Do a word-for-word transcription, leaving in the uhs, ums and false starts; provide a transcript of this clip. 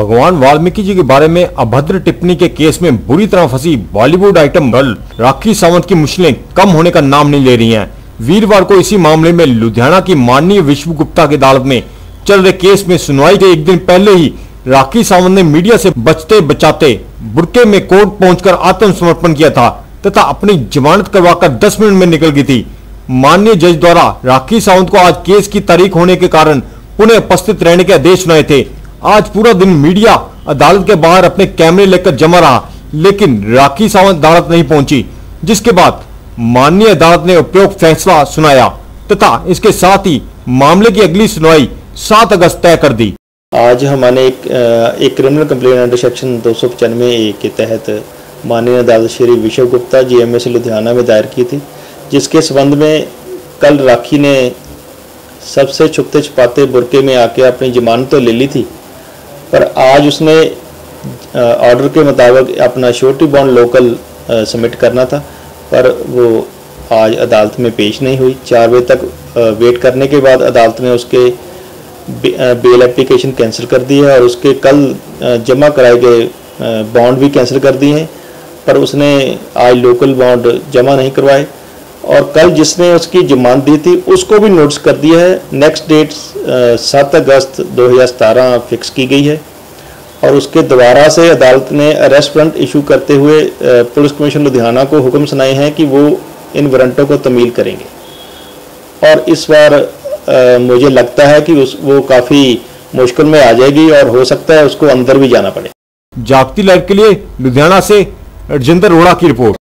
भगवान वाल्मीकि जी के बारे में अभद्र टिप्पणी के केस में बुरी तरह फंसी Bollywood item girl Rakhi Sawant की मुश्किलें कम होने का नाम नहीं ले रही हैं। वीरवार को इसी मामले में लुधियाना की माननीय विश्व गुप्ता की अदालत में चल रहे केस में सुनवाई के एक दिन पहले ही राखी सावंत ने मीडिया से बचते बचाते बुरके में कोर्ट पहुंचकर आत्मसमर्पण किया था तथा अपनी जमानत करवाकर दस मिनट में निकल गई थी। माननीय जज द्वारा राखी सावंत को आज केस की तारीख होने के कारण पुणे उपस्थित रहने के आदेश सुनाए थे। आज पूरा दिन मीडिया अदालत के बाहर अपने कैमरे लेकर जमा रहा, लेकिन राखी सावंत अदालत नहीं पहुंची, जिसके बाद माननीय अदालत ने उपयुक्त फैसला सुनाया तथा इसके साथ ही मामले की अगली सुनवाई सात अगस्त तय कर दी। आज हमने एक, एक क्रिमिनल कंप्लेंट अंडर सेक्शन दो सौ पचानवे ए के तहत माननीय अदालत श्री विश्व गुप्ता जी एम एस लुधियाना में दायर की थी, जिसके संबंध में कल राखी ने सबसे छुपते छुपाते बुरके में आके अपनी जमानत तो ले ली थी, पर आज उसने ऑर्डर के मुताबिक अपना श्योरिटी बॉन्ड लोकल सबमिट करना था, पर वो आज अदालत में पेश नहीं हुई। चार बजे तक वेट करने के बाद अदालत ने उसके बेल एप्लीकेशन कैंसिल कर दी है और उसके कल जमा कराए गए बॉन्ड भी कैंसिल कर दिए हैं, पर उसने आज लोकल बॉन्ड जमा नहीं करवाए और कल जिसने उसकी जमानत दी थी उसको भी नोटिस कर दिया है। नेक्स्ट डेट सात अगस्त दो हज़ार सतारह फिक्स की गई है और उसके दोबारा से अदालत ने अरेस्ट वारंट इशू करते हुए पुलिस कमीशन लुधियाना को हुक्म सुनाए हैं कि वो इन वारंटों को तमील करेंगे और इस बार आ, मुझे लगता है कि उस वो काफ़ी मुश्किल में आ जाएगी और हो सकता है उसको अंदर भी जाना पड़े। जागती लाइव के लिए लुधियाना से राजेंद्र रोड़ा की रिपोर्ट।